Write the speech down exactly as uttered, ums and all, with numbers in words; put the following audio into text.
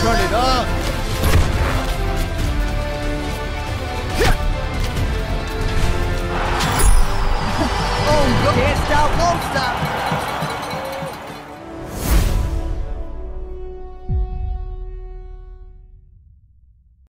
turn it up. Oh, go. Can't stop, won't stop.